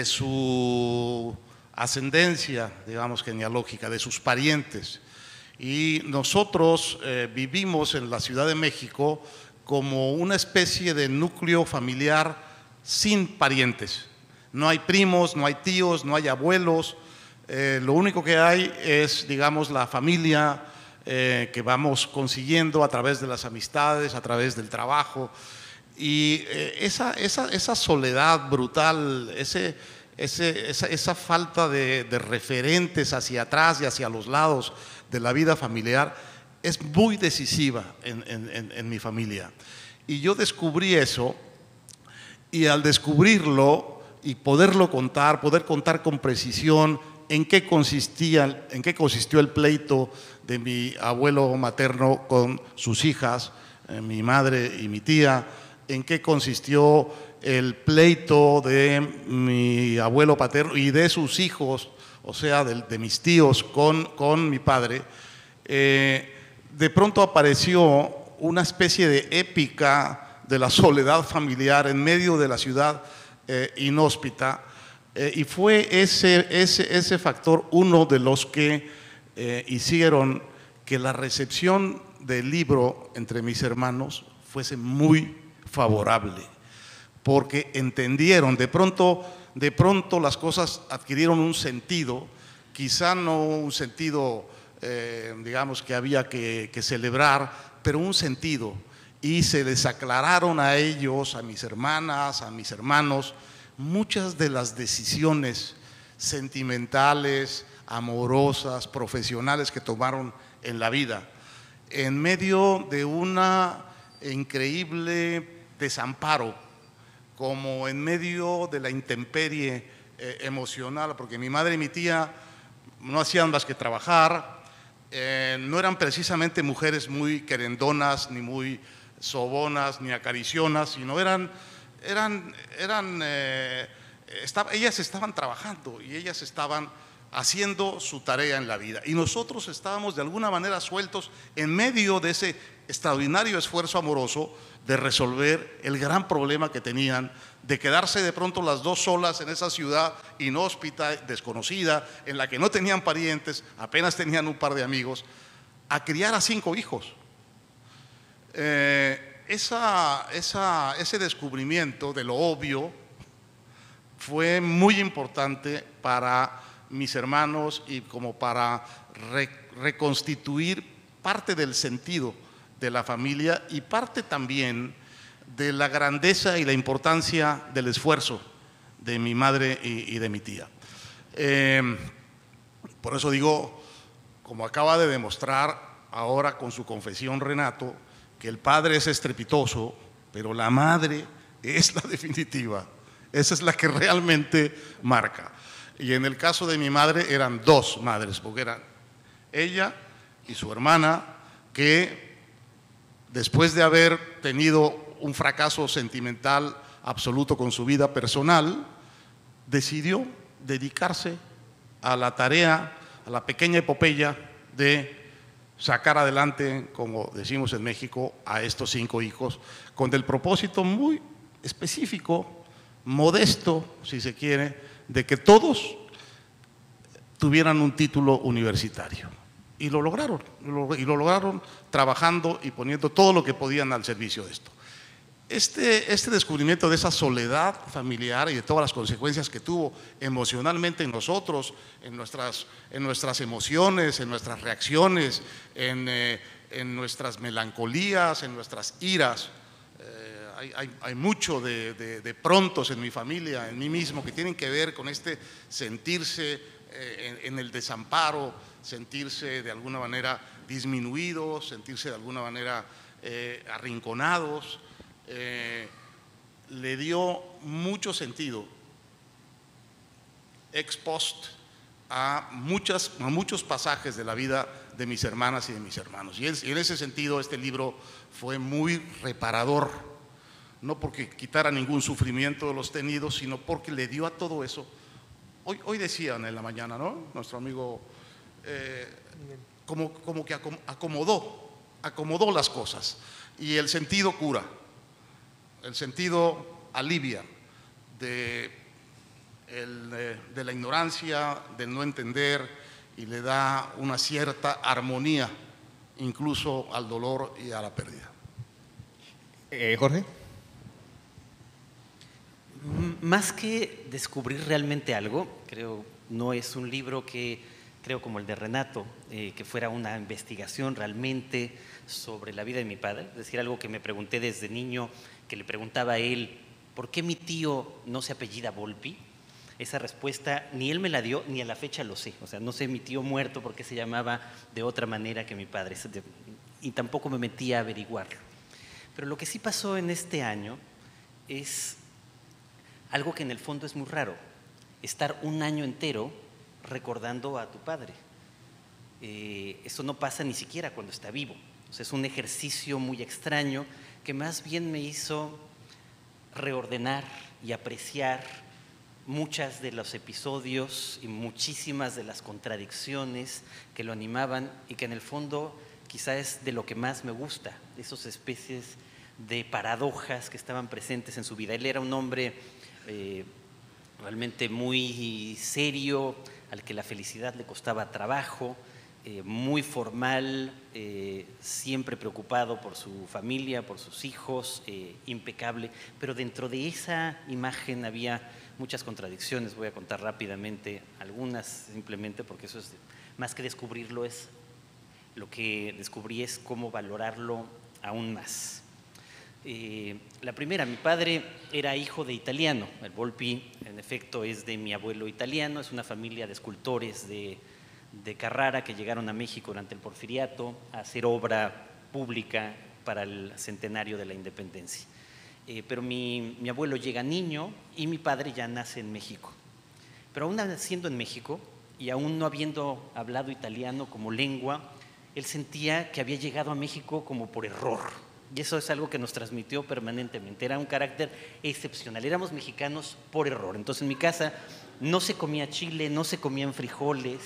su ascendencia, digamos, genealógica, de sus parientes. Y nosotros eh, vivimos en la Ciudad de México como una especie de núcleo familiar sin parientes. No hay primos, no hay tíos, no hay abuelos. Eh, lo único que hay es, digamos, la familia eh, que vamos consiguiendo a través de las amistades, a través del trabajo. Y eh, esa, esa, esa soledad brutal, ese, ese, esa, esa falta de, de referentes hacia atrás y hacia los lados de la vida familiar es muy decisiva en, en, en mi familia. Y yo descubrí eso, y al descubrirlo y poderlo contar, poder contar con precisión en qué consistía, en qué consistió el pleito de mi abuelo materno con sus hijas, eh, mi madre y mi tía, en qué consistió el pleito de mi abuelo paterno y de sus hijos, o sea, de, de mis tíos con, con mi padre, eh, de pronto apareció una especie de épica de la soledad familiar en medio de la ciudad eh, inhóspita, eh, y fue ese, ese, ese factor uno de los que eh, hicieron que la recepción del libro entre mis hermanos fuese muy favorable, porque entendieron, de pronto, de pronto las cosas adquirieron un sentido, quizá no un sentido, eh, digamos, que había que, que celebrar, pero un sentido, y se les aclararon a ellos, a mis hermanas, a mis hermanos, muchas de las decisiones sentimentales, amorosas, profesionales que tomaron en la vida, en medio de una increíble desamparo, como en medio de la intemperie eh, emocional, porque mi madre y mi tía no hacían más que trabajar, eh, no eran precisamente mujeres muy querendonas, ni muy sobonas, ni acaricionas, sino eran, eran, eran eh, estaba, ellas estaban trabajando y ellas estaban haciendo su tarea en la vida. Y nosotros estábamos de alguna manera sueltos en medio de ese extraordinario esfuerzo amoroso de resolver el gran problema que tenían de quedarse de pronto las dos solas en esa ciudad inhóspita, desconocida, en la que no tenían parientes, apenas tenían un par de amigos, a criar a cinco hijos. Eh, esa, esa, ese descubrimiento de lo obvio fue muy importante para mis hermanos y como para re, reconstituir parte del sentido de la familia y parte también de la grandeza y la importancia del esfuerzo de mi madre y, y de mi tía. Eh, por eso digo, como acaba de demostrar ahora con su confesión Renato, que el padre es estrepitoso, pero la madre es la definitiva, esa es la que realmente marca. Y en el caso de mi madre eran dos madres, porque eran ella y su hermana, que después de haber tenido un fracaso sentimental absoluto con su vida personal, decidió dedicarse a la tarea, a la pequeña epopeya de sacar adelante, como decimos en México, a estos cinco hijos, con el propósito muy específico, modesto, si se quiere, de que todos tuvieran un título universitario. Y lo lograron, y lo lograron trabajando y poniendo todo lo que podían al servicio de esto. Este, este descubrimiento de esa soledad familiar y de todas las consecuencias que tuvo emocionalmente en nosotros, en nuestras, en nuestras emociones, en nuestras reacciones, en, eh, en nuestras melancolías, en nuestras iras. Eh, hay, hay, hay mucho de, de, de prontos en mi familia, en mí mismo, que tienen que ver con este sentirse eh, en, en el desamparo, sentirse de alguna manera disminuidos, sentirse de alguna manera eh, arrinconados. Eh, le dio mucho sentido ex post a, muchas, a muchos pasajes de la vida de mis hermanas y de mis hermanos. Y, es, y en ese sentido este libro fue muy reparador, no porque quitara ningún sufrimiento de los tenidos, sino porque le dio a todo eso. Hoy, hoy decían en la mañana, ¿no? Nuestro amigo eh, como, como que acomodó, acomodó las cosas, y el sentido cura. El sentido alivia de, el, de la ignorancia, del no entender, y le da una cierta armonía incluso al dolor y a la pérdida.
Eh, Jorge.
Más que descubrir realmente algo, creo no es un libro que, creo como el de Renato, eh, que fuera una investigación realmente sobre la vida de mi padre, es decir, algo que me pregunté desde niño, que le preguntaba a él, ¿por qué mi tío no se apellida Volpi? Esa respuesta ni él me la dio, ni a la fecha lo sé. O sea, no sé mi tío muerto por qué se llamaba de otra manera que mi padre, y tampoco me metí a averiguarlo. Pero lo que sí pasó en este año es algo que en el fondo es muy raro, estar un año entero recordando a tu padre. Eh, eso no pasa ni siquiera cuando está vivo. O sea, es un ejercicio muy extraño que más bien me hizo reordenar y apreciar muchas de los episodios y muchísimas de las contradicciones que lo animaban, y que en el fondo quizá es de lo que más me gusta, esas especies de paradojas que estaban presentes en su vida. Él era un hombre eh, realmente muy serio, al que la felicidad le costaba trabajo, Eh, muy formal, eh, siempre preocupado por su familia, por sus hijos, eh, impecable, pero dentro de esa imagen había muchas contradicciones. Voy a contar rápidamente algunas, simplemente porque eso es, más que descubrirlo, es lo que descubrí es cómo valorarlo aún más. Eh, la primera, mi padre era hijo de italiano. El Volpi, en efecto, es de mi abuelo italiano, es una familia de escultores de de Carrara que llegaron a México durante el Porfiriato a hacer obra pública para el centenario de la independencia. Eh, pero mi, mi abuelo llega niño y mi padre ya nace en México. Pero aún naciendo en México y aún no habiendo hablado italiano como lengua, él sentía que había llegado a México como por error. Y eso es algo que nos transmitió permanentemente. Era un carácter excepcional. Éramos mexicanos por error. Entonces en mi casa no se comía chile, no se comían frijoles,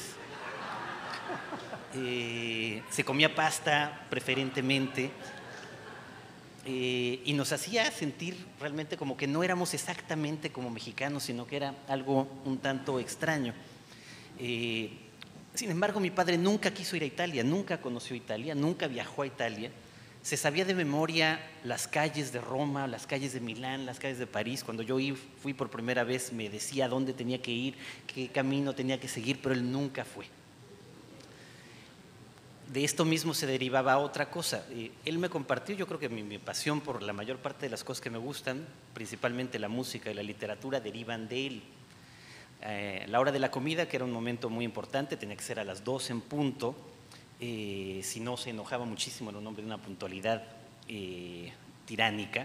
Eh, se comía pasta preferentemente, eh, y nos hacía sentir realmente como que no éramos exactamente como mexicanos, sino que era algo un tanto extraño. Eh, sin embargo, mi padre nunca quiso ir a Italia, nunca conoció Italia, nunca viajó a Italia. Se sabía de memoria las calles de Roma, las calles de Milán, las calles de París. Cuando yo fui por primera vez me decía dónde tenía que ir, qué camino tenía que seguir, pero él nunca fue. de esto mismo se derivaba otra cosa. Eh, él me compartió, yo creo que mi, mi pasión por la mayor parte de las cosas que me gustan, principalmente la música y la literatura, derivan de él. Eh, la hora de la comida, que era un momento muy importante, tenía que ser a las doce en punto, eh, si no se enojaba muchísimo, era un hombre de una puntualidad eh, tiránica.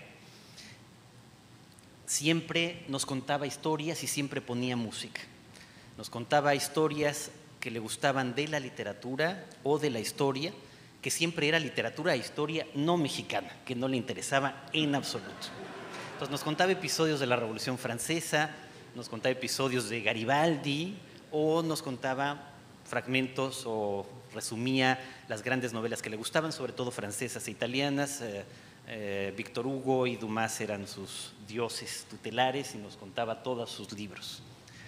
Siempre nos contaba historias y siempre ponía música. Nos contaba historias que le gustaban de la literatura o de la historia, que siempre era literatura e historia no mexicana, que no le interesaba en absoluto. Entonces nos contaba episodios de la Revolución Francesa, nos contaba episodios de Garibaldi, o nos contaba fragmentos o resumía las grandes novelas que le gustaban, sobre todo francesas e italianas. Eh, eh, Víctor Hugo y Dumas eran sus dioses tutelares y nos contaba todos sus libros.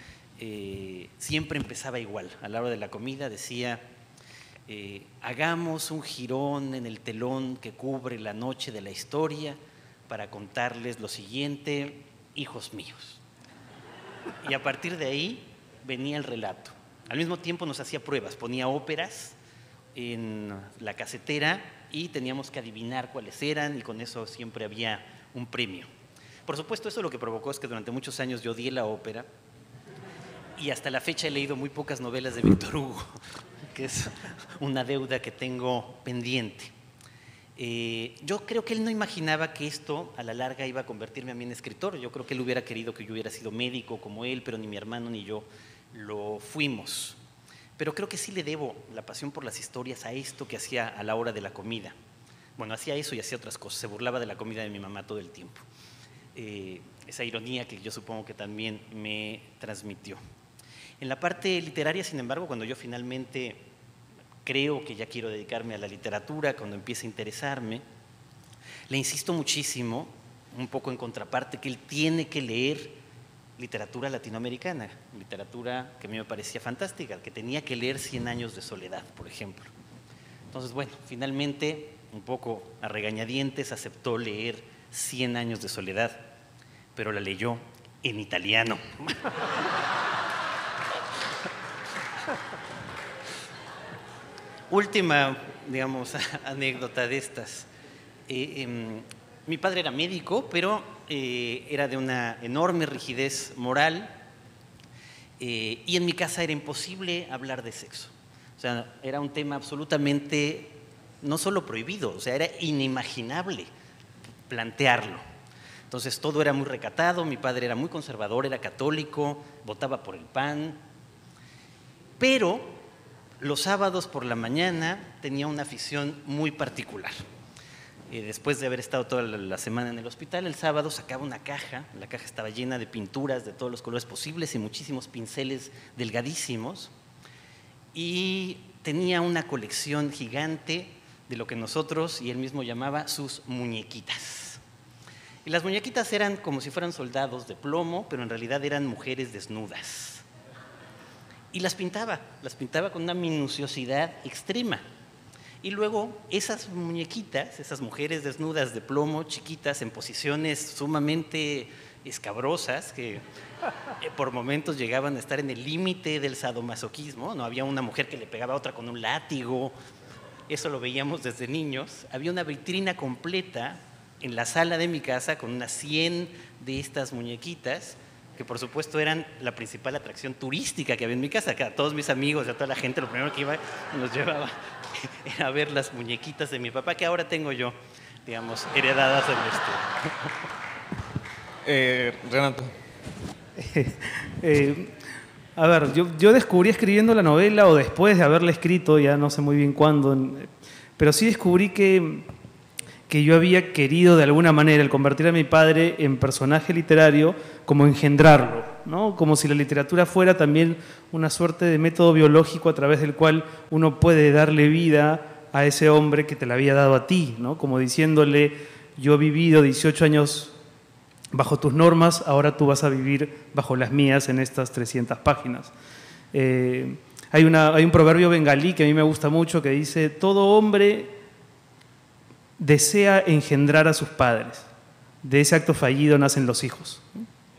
Eh, siempre empezaba igual, a la hora de la comida decía, eh, hagamos un jirón en el telón que cubre la noche de la historia para contarles lo siguiente, hijos míos. Y a partir de ahí venía el relato. Al mismo tiempo nos hacía pruebas, ponía óperas en la casetera y teníamos que adivinar cuáles eran y con eso siempre había un premio. Por supuesto, eso lo que provocó es que durante muchos años yo odié la ópera y hasta la fecha he leído muy pocas novelas de Víctor Hugo, que es una deuda que tengo pendiente. Eh, yo creo que él no imaginaba que esto a la larga iba a convertirme a mí en escritor. Yo creo que él hubiera querido que yo hubiera sido médico como él, pero ni mi hermano ni yo lo fuimos. Pero creo que sí le debo la pasión por las historias a esto que hacía a la hora de la comida. Bueno, hacía eso y hacía otras cosas. Se burlaba de la comida de mi mamá todo el tiempo. Eh, esa ironía que yo supongo que también me transmitió. En la parte literaria, sin embargo, cuando yo finalmente creo que ya quiero dedicarme a la literatura, cuando empiece a interesarme, le insisto muchísimo, un poco en contraparte, que él tiene que leer literatura latinoamericana, literatura que a mí me parecía fantástica, que tenía que leer Cien años de soledad, por ejemplo. Entonces, bueno, finalmente, un poco a regañadientes, aceptó leer Cien años de soledad, pero la leyó en italiano. Última, digamos, anécdota de estas. Eh, eh, mi padre era médico, pero eh, era de una enorme rigidez moral eh, y en mi casa era imposible hablar de sexo. O sea, era un tema absolutamente, no solo prohibido, o sea, era inimaginable plantearlo. Entonces todo era muy recatado, mi padre era muy conservador, era católico, votaba por el P A N, pero los sábados por la mañana tenía una afición muy particular. Eh, después de haber estado toda la semana en el hospital, el sábado sacaba una caja, la caja estaba llena de pinturas de todos los colores posibles y muchísimos pinceles delgadísimos, y tenía una colección gigante de lo que nosotros y él mismo llamaba sus muñequitas. Y las muñequitas eran como si fueran soldados de plomo, pero en realidad eran mujeres desnudas. Y las pintaba, las pintaba con una minuciosidad extrema. Y luego esas muñequitas, esas mujeres desnudas de plomo, chiquitas, en posiciones sumamente escabrosas, que por momentos llegaban a estar en el límite del sadomasoquismo, ¿no? Había una mujer que le pegaba a otra con un látigo, eso lo veíamos desde niños. Había una vitrina completa en la sala de mi casa con unas cien de estas muñequitas, que por supuesto eran la principal atracción turística que había en mi casa. A todos mis amigos, a toda la gente, lo primero que iba, nos llevaba era a ver las muñequitas de mi papá, que ahora tengo yo, digamos, heredadas del estudio.
Eh, Renato.
eh, a ver, yo, yo descubrí escribiendo la novela, o después de haberla escrito, ya no sé muy bien cuándo, pero sí descubrí que, que yo había querido de alguna manera el convertir a mi padre en personaje literario, como engendrarlo, ¿no? Como si la literatura fuera también una suerte de método biológico a través del cual uno puede darle vida a ese hombre que te la había dado a ti, ¿no? Como diciéndole, yo he vivido dieciocho años bajo tus normas, ahora tú vas a vivir bajo las mías en estas trescientas páginas. Eh, hay, una, hay un proverbio bengalí que a mí me gusta mucho que dice, todo hombre desea engendrar a sus padres, de ese acto fallido nacen los hijos.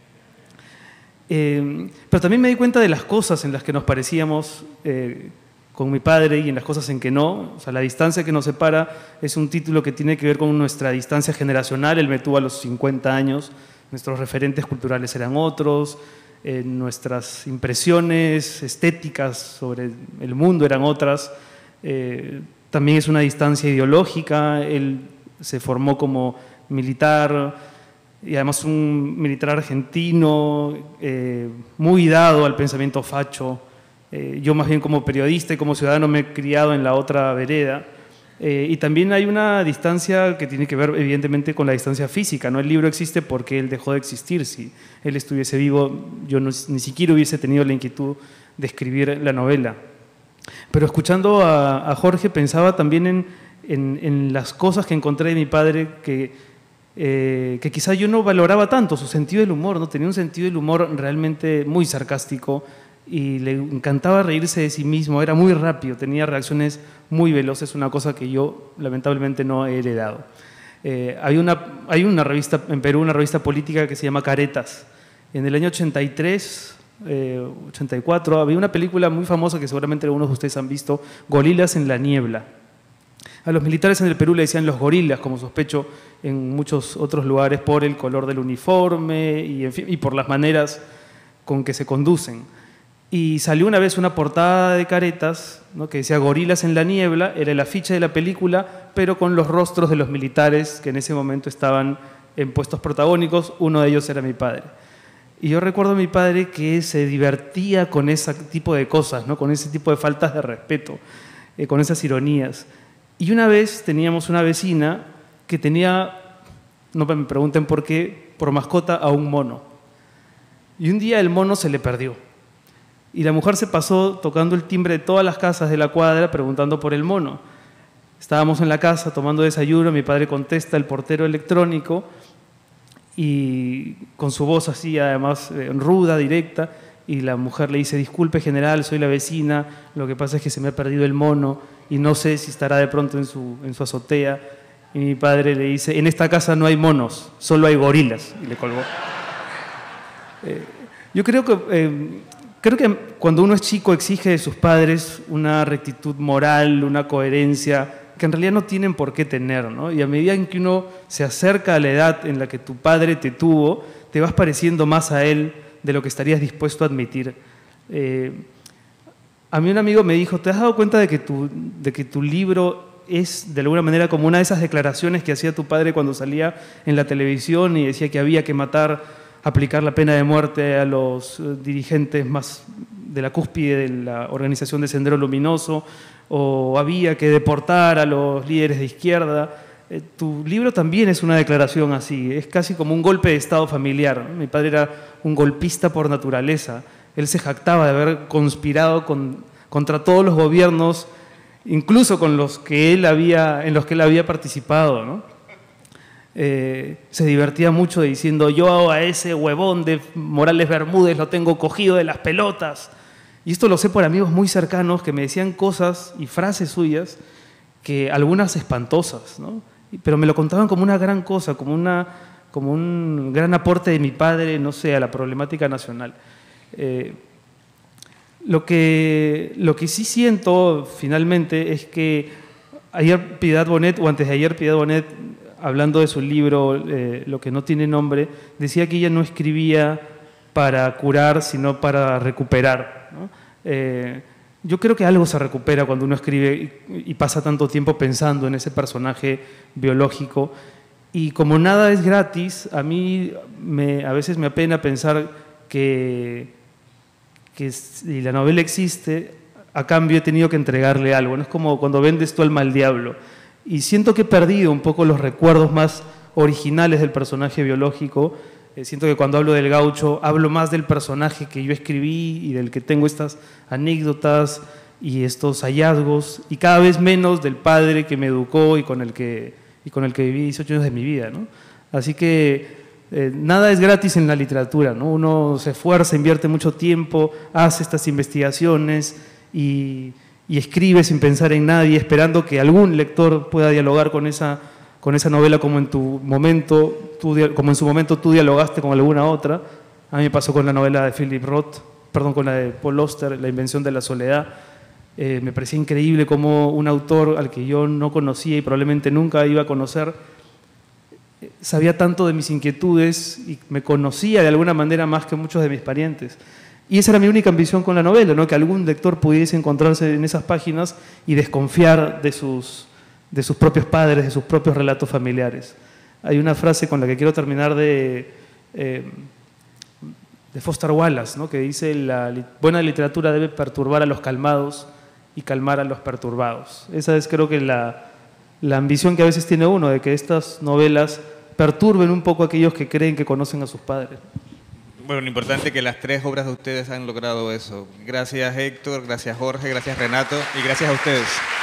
Eh, pero también me di cuenta de las cosas en las que nos parecíamos eh, con mi padre y en las cosas en que no. O sea, La distancia que nos separa es un título que tiene que ver con nuestra distancia generacional. Él me tuvo a los cincuenta años, nuestros referentes culturales eran otros, eh, nuestras impresiones estéticas sobre el mundo eran otras. Eh, también es una distancia ideológica. Él se formó como militar y además un militar argentino, eh, muy dado al pensamiento facho. Eh, yo más bien como periodista y como ciudadano me he criado en la otra vereda. Eh, y también hay una distancia que tiene que ver evidentemente con la distancia física, ¿no? El libro existe porque él dejó de existir. Si él estuviese vivo, yo no, ni siquiera hubiese tenido la inquietud de escribir la novela. Pero escuchando a, a Jorge pensaba también en, en, en las cosas que encontré de mi padre que, eh, que quizá yo no valoraba tanto, su sentido del humor, ¿no? Tenía un sentido del humor realmente muy sarcástico y le encantaba reírse de sí mismo, era muy rápido, tenía reacciones muy veloces, una cosa que yo lamentablemente no he heredado. Eh, hay, una, hay una revista en Perú, una revista política que se llama Caretas. En el año ochenta y tres, eh, ochenta y cuatro, había una película muy famosa que seguramente algunos de ustedes han visto, Gorilas en la niebla. A los militares en el Perú le decían los gorilas, como sospecho en muchos otros lugares, por el color del uniforme y, en fin, y por las maneras con que se conducen. Y salió una vez una portada de Caretas, ¿no?, que decía Gorilas en la niebla, era el afiche de la película, pero con los rostros de los militares que en ese momento estaban en puestos protagónicos, uno de ellos era mi padre. Y yo recuerdo a mi padre que se divertía con ese tipo de cosas, ¿no?, con ese tipo de faltas de respeto, eh, con esas ironías. Y una vez teníamos una vecina que tenía, no me pregunten por qué, por mascota a un mono. Y un día el mono se le perdió. Y la mujer se pasó tocando el timbre de todas las casas de la cuadra preguntando por el mono. Estábamos en la casa tomando desayuno, mi padre contesta el portero electrónico y con su voz así, además eh, ruda, directa, y la mujer le dice: disculpe general, soy la vecina, lo que pasa es que se me ha perdido el mono y no sé si estará de pronto en su, en su azotea. Y mi padre le dice: en esta casa no hay monos, solo hay gorilas, y le colgó. Eh, yo creo que... Eh, Creo que cuando uno es chico exige de sus padres una rectitud moral, una coherencia, que en realidad no tienen por qué tener, ¿no? Y a medida en que uno se acerca a la edad en la que tu padre te tuvo, te vas pareciendo más a él de lo que estarías dispuesto a admitir. Eh, a mí un amigo me dijo: ¿te has dado cuenta de que, tu, de que tu libro es de alguna manera como una de esas declaraciones que hacía tu padre cuando salía en la televisión y decía que había que matar, aplicar la pena de muerte a los dirigentes más de la cúspide de la organización de Sendero Luminoso, o había que deportar a los líderes de izquierda? Eh, tu libro también es una declaración así, es casi como un golpe de estado familiar, ¿no? Mi padre era un golpista por naturaleza, él se jactaba de haber conspirado con, contra todos los gobiernos, incluso con los que él había, en los que él había participado, ¿no? Eh, se divertía mucho diciendo: yo a ese huevón de Morales Bermúdez lo tengo cogido de las pelotas. Y esto lo sé por amigos muy cercanos que me decían cosas y frases suyas, que algunas espantosas, ¿no? Pero me lo contaban como una gran cosa, como, una, como un gran aporte de mi padre, no sé, a la problemática nacional. Eh, lo, que, lo que sí siento finalmente es que ayer Piedad Bonet, o antes de ayer Piedad Bonet, hablando de su libro, eh, Lo que no tiene nombre, decía que ella no escribía para curar, sino para recuperar, ¿no? Eh, yo creo que algo se recupera cuando uno escribe y, y pasa tanto tiempo pensando en ese personaje biológico. Y como nada es gratis, a mí me, a veces me apena pensar que, que si la novela existe, a cambio he tenido que entregarle algo, ¿no? Es como cuando vendes tu alma al diablo. Y siento que he perdido un poco los recuerdos más originales del personaje biológico. Eh, siento que cuando hablo del Gaucho, hablo más del personaje que yo escribí y del que tengo estas anécdotas y estos hallazgos, y cada vez menos del padre que me educó y con el que, y con el que viví dieciocho años de mi vida, ¿no? Así que eh, nada es gratis en la literatura, ¿no? Uno se esfuerza, invierte mucho tiempo, hace estas investigaciones y... y escribe sin pensar en nadie, esperando que algún lector pueda dialogar con esa, con esa novela como en, tu momento, tú, como en su momento tú dialogaste con alguna otra. A mí me pasó con la novela de Philip Roth, perdón, con la de Paul Auster, La invención de la soledad. Eh, me parecía increíble cómo un autor al que yo no conocía y probablemente nunca iba a conocer, sabía tanto de mis inquietudes y me conocía de alguna manera más que muchos de mis parientes. Y esa era mi única ambición con la novela, ¿no? Que algún lector pudiese encontrarse en esas páginas y desconfiar de sus, de sus propios padres, de sus propios relatos familiares. Hay una frase con la que quiero terminar de, eh, de Foster Wallace, ¿no? Que dice: la li- buena literatura debe perturbar a los calmados y calmar a los perturbados. Esa es, creo que, la, la ambición que a veces tiene uno, de que estas novelas perturben un poco a aquellos que creen que conocen a sus padres.
Bueno, lo importante es que las tres obras de ustedes han logrado eso. Gracias, Héctor, gracias, Jorge, gracias, Renato, y gracias a ustedes.